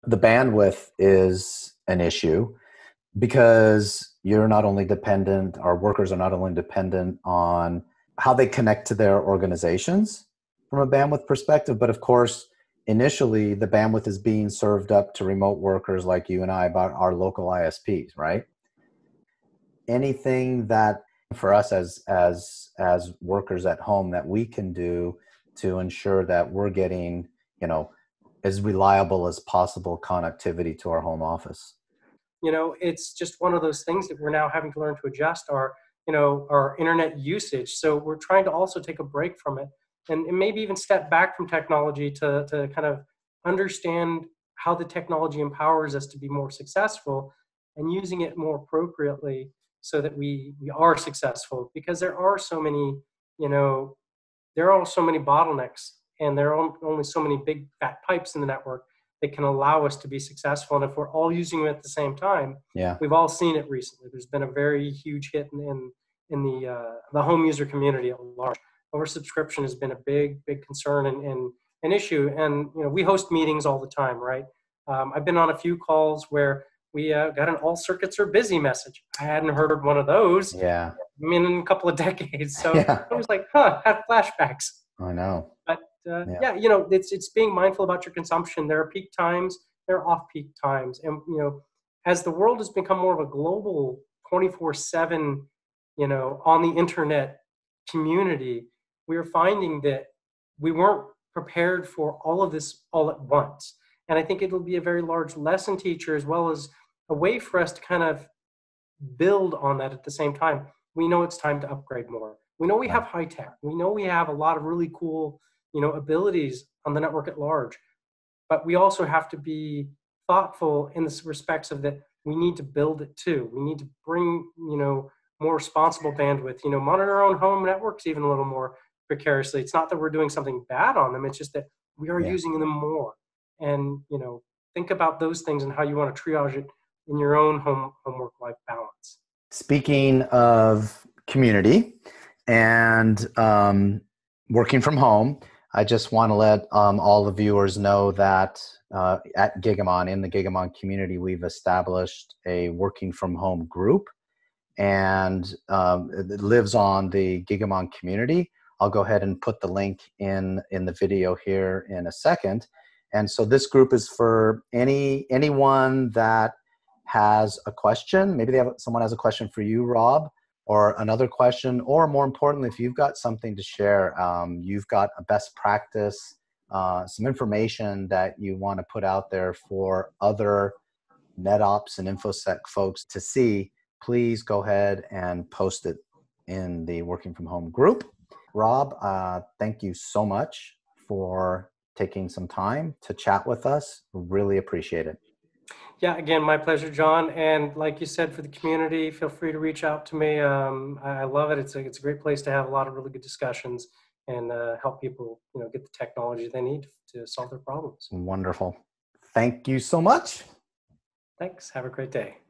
The bandwidth is an issue because you're not only dependent, our workers are not only dependent on how they connect to their organizations from a bandwidth perspective, but of course, initially the bandwidth is being served up to remote workers like you and I by our local ISPs, right? Anything that for us as workers at home that we can do to ensure that we're getting, as reliable as possible connectivity to our home office. It's just one of those things that we're now having to learn to adjust our internet usage. So we're trying to also take a break from it and maybe even step back from technology to kind of understand how the technology empowers us to be more successful and using it more appropriately so that we are successful, because you know, there are so many bottlenecks, and there are only so many big fat pipes in the network that can allow us to be successful. And if we're all using it at the same time, Yeah. we've all seen it recently. There's been a very huge hit in the home user community at large. Oversubscription has been a big concern and an issue. And we host meetings all the time, right? I've been on a few calls where we got an all circuits are busy message. I hadn't heard one of those Yeah. in a couple of decades. So Yeah. I was like, had flashbacks. I know. But Yeah. it's being mindful about your consumption. There are peak times, there are off-peak times, and as the world has become more of a global 24/7, on the internet community, we are finding that we weren't prepared for all of this all at once. And I think it'll be a very large lesson teacher, as well as a way for us to kind of build on that at the same time. We know it's time to upgrade more. We know we have high tech. We know we have a lot of really cool, abilities on the network at large. But we also have to be thoughtful in the respects of that we need to build it too. We need to bring, more responsible bandwidth, monitor our own home networks even a little more precariously. It's not that we're doing something bad on them. It's just that we are using them more. And, think about those things and how you want to triage it in your own home work-life balance. Speaking of community and working from home, I just want to let all the viewers know that at Gigamon, in the Gigamon community, we've established a working from home group, and it lives on the Gigamon community. I'll go ahead and put the link in the video here in a second. And so this group is for anyone that has a question. Maybe someone has a question for you, Rob, or another question, or more importantly, if you've got something to share, you've got a best practice, some information that you want to put out there for other NetOps and InfoSec folks to see, please go ahead and post it in the Working From Home group. Rob, thank you so much for taking some time to chat with us. Really appreciate it. Yeah, again, my pleasure, John. And like you said, for the community, feel free to reach out to me. I love it. It's a great place to have a lot of really good discussions and help people, get the technology they need to solve their problems. Wonderful. Thank you so much. Thanks. Have a great day.